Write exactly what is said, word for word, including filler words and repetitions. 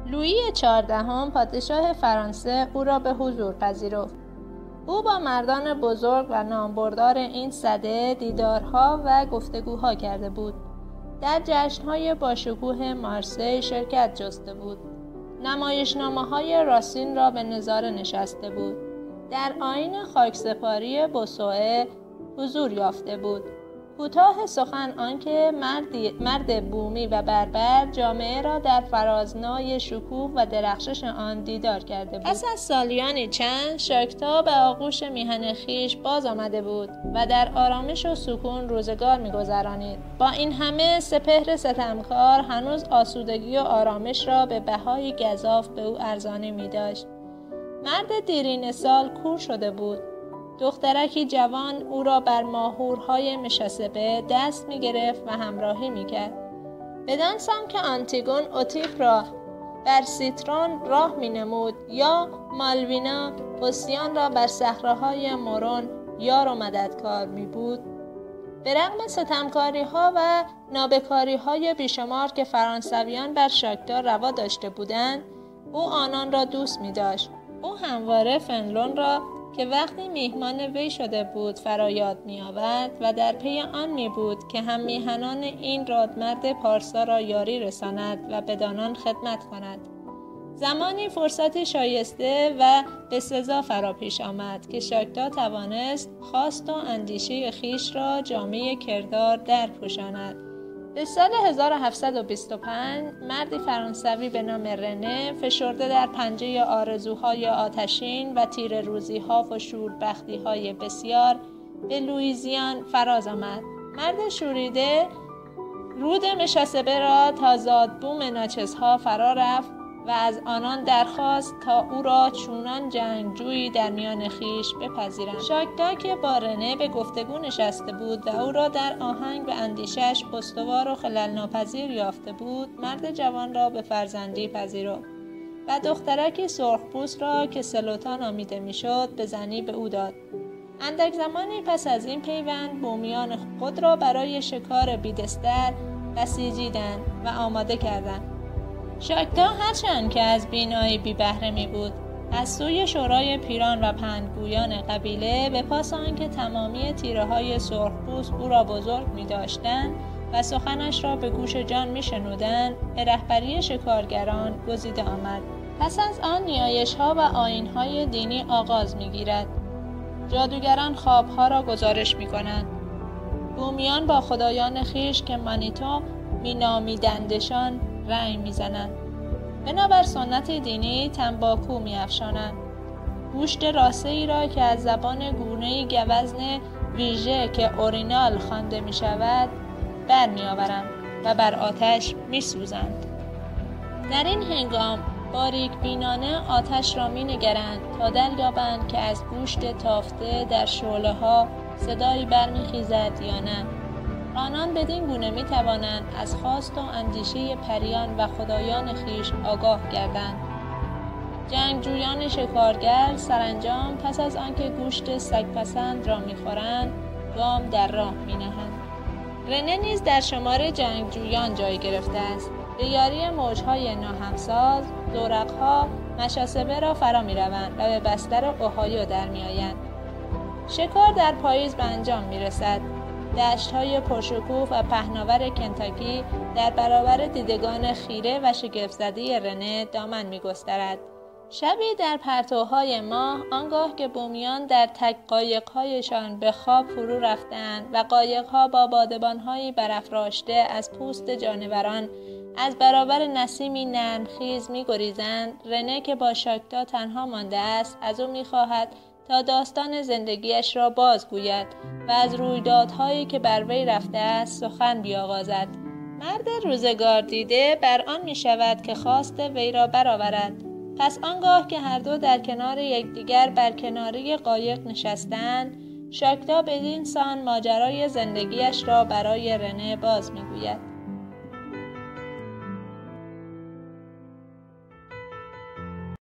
لویی چهاردهم پادشاه فرانسه او را به حضور پذیرفت. او با مردان بزرگ و نامبردار این سده دیدارها و گفتگوها کرده بود. در جشن‌های باشکوه مارسی شرکت جسته بود. نمایشنامه‌های راسین را به نظاره نشسته بود. در آیین خاکسپاری بوسوئه حضور یافته بود. کوتاه سخن آنکه مردی مرد بومی و بربر جامعه را در فرازنای شکوه و درخشش آن دیدار کرده بود. پس از سالیانی چند شاکتا به آغوش میهن خویش باز آمده بود و در آرامش و سکون روزگار می‌گذرانید. با این همه سپهر ستمکار هنوز آسودگی و آرامش را به بهای گزاف به او ارزانی می‌داشت. مرد دیرینه سال کور شده بود. دخترکی جوان او را بر ماهورهای مشاسبه دست می گرفت و همراهی می کرد. بدان سان که آنتیگون اوتیپ را بر سیترون راه می نمود یا مالوینا پوسیان را بر صحراهای مورون یار و مددکار می بود. به رغم ستمکاری ها و نابکاری های بیشمار که فرانسویان بر شاکتا روا داشته بودند، او آنان را دوست می داشت. او همواره فنلون را که وقتی میهمان وی شده بود فرایاد می آورد و در پی آن می بود که هم میهنان این رادمرد پارسا را یاری رساند و بدانان خدمت کند. زمانی فرصت شایسته و به سزا فرا پیش آمد که شاکتا توانست خواست و اندیشه خیش را جامه کردار در پوشاند. به سال هزار و هفتصد و بیست و پنج مردی فرانسوی به نام رنه فشرده در پنجه آرزوهای آتشین و تیر روزیها و شوربختیهای بسیار به لویزیان فراز آمد. مرد شوریده رود مشاسبه را تا زادبوم ناچیزها فرا رفت و از آنان درخواست تا او را چونان جنگجویی در میان خیش بپذیرند. شاکتا که با رنه به گفتگو نشسته بود و او را در آهنگ به اندیشش استوار و خلل ناپذیر یافته بود، مرد جوان را به فرزندی پذیرفت و دخترکی سرخپوست را که سلوتا نامیده میشد به زنی به او داد. اندک زمانی پس از این پیوند بومیان خود را برای شکار بیدستر بسیجیدند و آماده کردند. شاکتا هرچند که از بینایی بی بهره می بود، از سوی شورای پیران و پندگویان قبیله به پاس آنکه تمامی تیره های سرخپوست او را بزرگ می داشتند و سخنش را به گوش جان می شنودند، به رهبری شکارگران گزیده آمد. پس از آن نیایش ها و آیین های دینی آغاز می گیرد. جادوگران خواب ها را گزارش می کنند. بومیان با خدایان خیش که مانیتو می نامیدندشان رنگ میزنند. بنابر سنت دینی تنباکو میافشانند. گوشت راسه ای را که از زبان گونه گوزن ویژه که اورینال خوانده می شود بر می آورند و بر آتش می سوزند. در این هنگام باریک بینانه آتش را می نگرند تا دریابند که از گوشت تافته در شعله ها صدایی برمی خیزد یا نه. آنان بدین گونه می توانند از خواست و اندیشه پریان و خدایان خیش آگاه گردند. جنگجویان شکارگر سرانجام پس از آنکه گوشت سگپسند را می خورند گام در راه می نهند. رنه نیز در شمار جنگجویان جای گرفته است. به یاری موجهای ناهمساز زورقها مشاسبه را فرا می روند و به بستر اوهایو در می آیند. شکار در پاییز به انجام می رسد. دشت‌های پرشکوه و پهناور کنتاکی در برابر دیدگان خیره و شگفت‌زده رنه دامن می‌گسترد. شبی در پرتوهای ماه آنگاه که بومیان در تک قایق‌هایشان به خواب فرو رفتند و قایق‌ها با بادبان‌هایی برافراشته از پوست جانوران از برابر نسیمی نرمخیز می‌گریزند، رنه که با شاکتا تنها مانده است از او می‌خواهد تا داستان زندگیش را بازگوید و از رویدادهایی که بر وی رفته است سخن بیاغازد. مرد روزگار دیده بر آن می شود که خواست وی را برآورد. پس آنگاه که هر دو در کنار یکدیگر بر کناری قایق نشستند، شاکتا بدین سان ماجرای زندگیش را برای رنه باز می گوید.